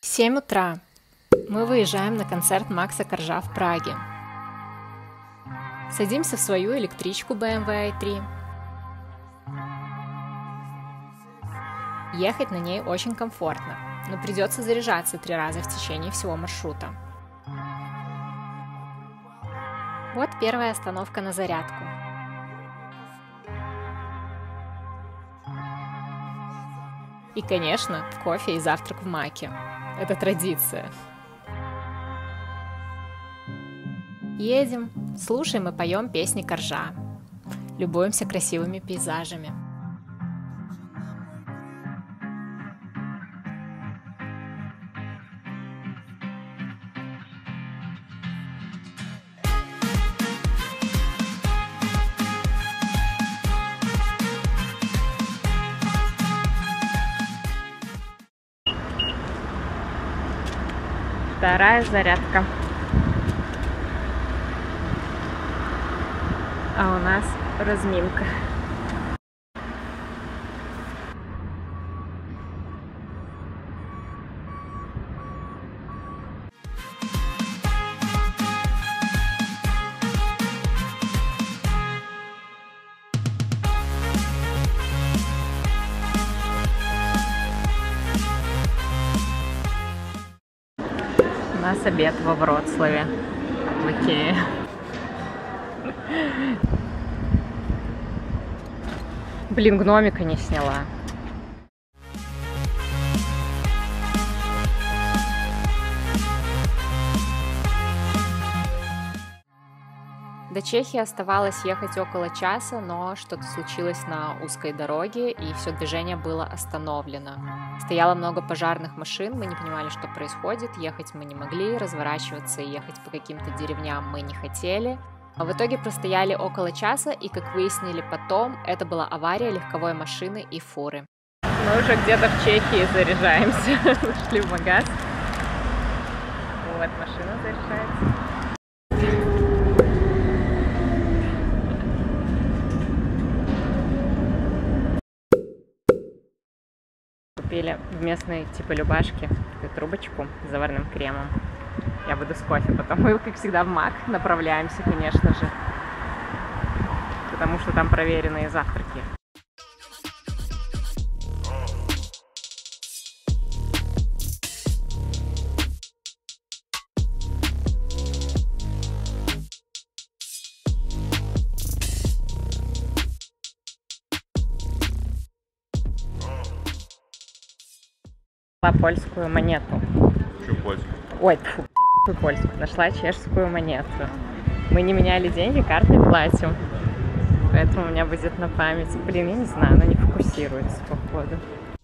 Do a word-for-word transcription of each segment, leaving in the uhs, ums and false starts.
семь утра. Мы выезжаем на концерт Макса Коржа в Праге. Садимся в свою электричку бэ эм вэ ай три. Ехать на ней очень комфортно, но придется заряжаться три раза в течение всего маршрута. Вот первая остановка на зарядку. И, конечно, кофе и завтрак в Маке. Это традиция. Едем, слушаем и поем песни Коржа. Любуемся красивыми пейзажами. Вторая зарядка. А у нас разминка. У нас обед во Вроцлаве, в Икее. Блин, гномика не сняла. До Чехии оставалось ехать около часа, но что-то случилось на узкой дороге, и все движение было остановлено. Стояло много пожарных машин, мы не понимали, что происходит, ехать мы не могли, разворачиваться и ехать по каким-то деревням мы не хотели. А в итоге простояли около часа, и, как выяснили потом, это была авария легковой машины и фуры. Мы уже где-то в Чехии заряжаемся, шли в магаз. Вот, машина заряжается. Купили в местной типа любашки такую трубочку с заварным кремом. Я буду с кофе потом. Мы, как всегда, в Мак направляемся, конечно же, потому что там проверенные завтраки. Польскую монету. Что польскую? Ой, фу, польскую. Нашла чешскую монету. Мы не меняли деньги, картой платим. Поэтому у меня будет на память. Блин, я не знаю, она не фокусируется, походу.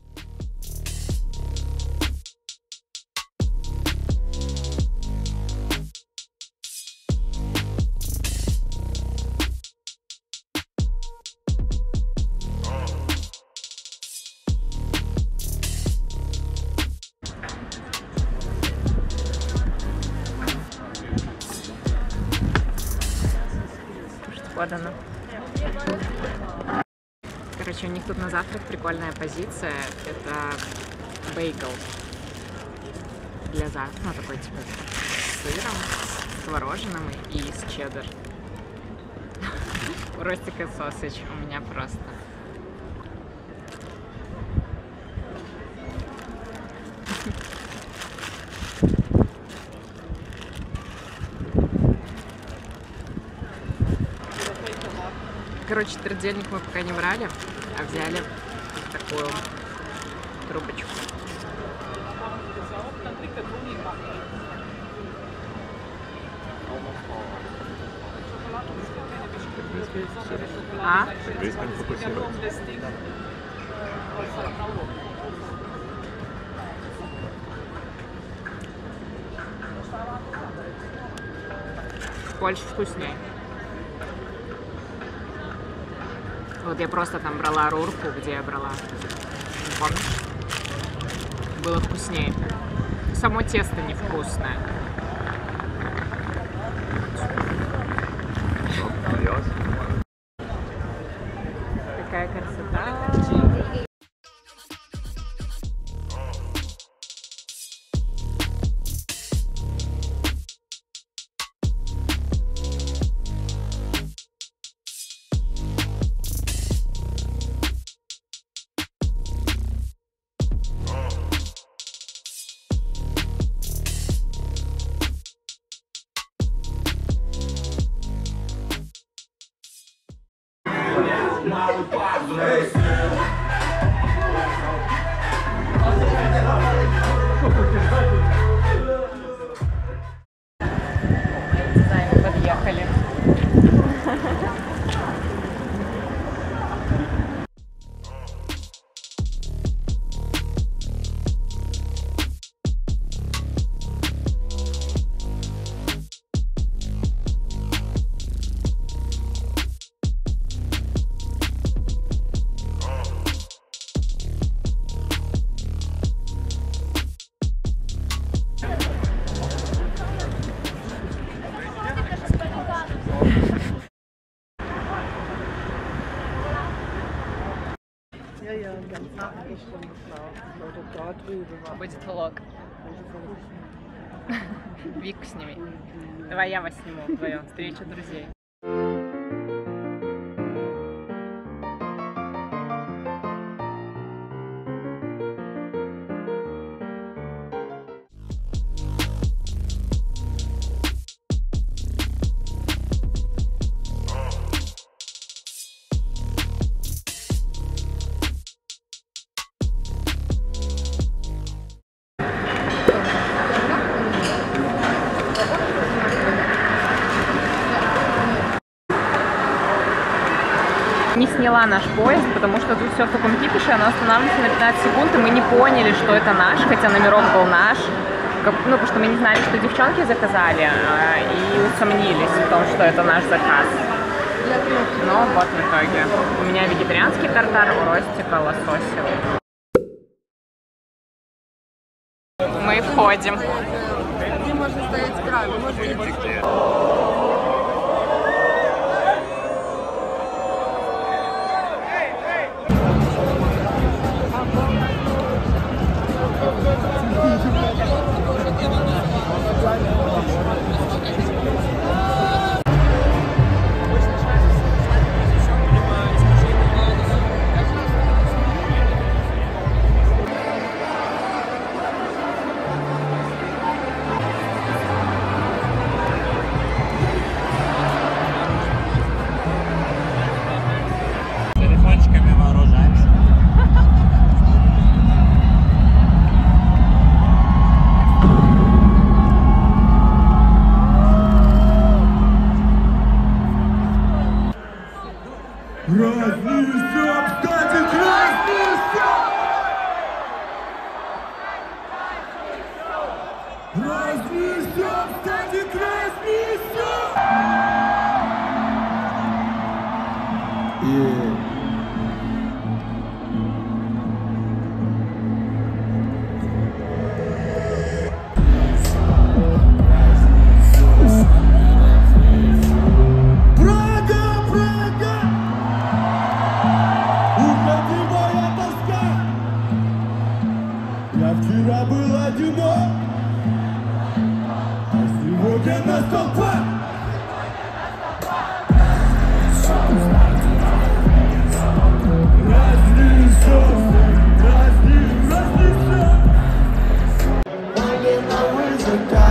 Подано. Короче, у них тут на завтрак прикольная позиция. Это бейгл для завтрака, ну такой типа с сыром, с творожином и с чеддер. Ростика сосыч у меня просто. Короче, трудельник мы пока не брали, а взяли такую трубочку. А? Здесь не фокусируется. Больше вкуснее. Вот я просто там брала рурку, где я брала. Помнишь? Было вкуснее. Само тесто невкусное. Какая красота. Будет влог. Вику сними. Давай я вас сниму вдвоем. Встреча друзей. Не сняла наш поезд, потому что тут все в таком кипише, оно останавливается на пятнадцать секунд, и мы не поняли, что это наш, хотя номерок был наш. Как, ну, потому что мы не знали, что девчонки заказали, и усомнились в том, что это наш заказ. Но вот в итоге. У меня вегетарианский тартар, у Ростика лососевый. Мы входим. Не можно стоять с краю, можно. Разнесем, кстати, разнесем! Разнесем, кстати, разнесем! Yeah. Я вчера был одинок, а сегодня на столпах. Разнесем, разнесем, разнесем. Огненного языка,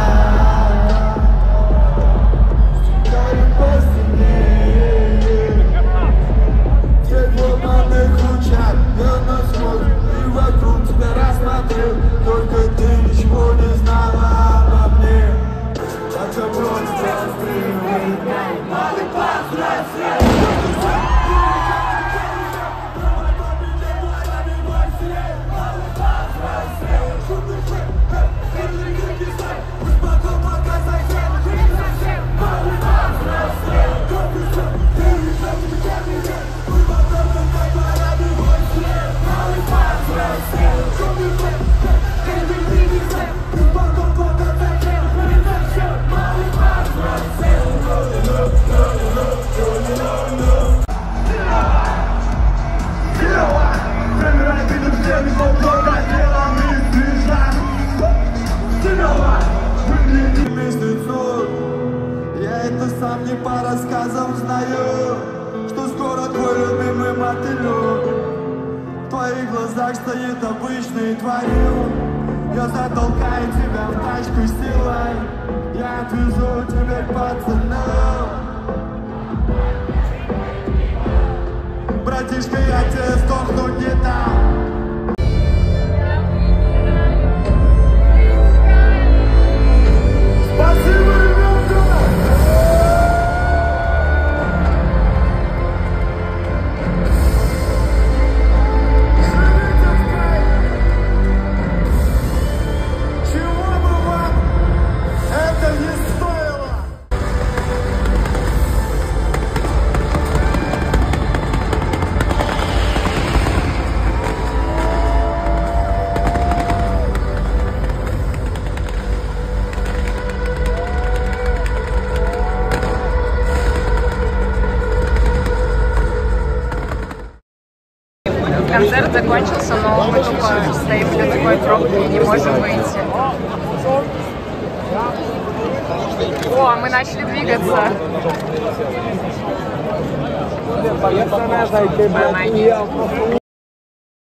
стекает по стене. Все в ломаных лучах, я нас смотрю, и вокруг тебя рассмотрел. Только ты ничего не знала обо мне. А что просто расстрел, малый класс расстрел. Сам не по рассказам знаю, что скоро твой любимый мотылек в твоих глазах стоит обычный творил. Я затолкаю тебя в тачку силой, я отвезу тебя к пацанам. Братишка, я тебе сдохну не дам. Концерт закончился, но мы тупо стоим в людской пробке и не можем выйти. О, мы начали двигаться. Она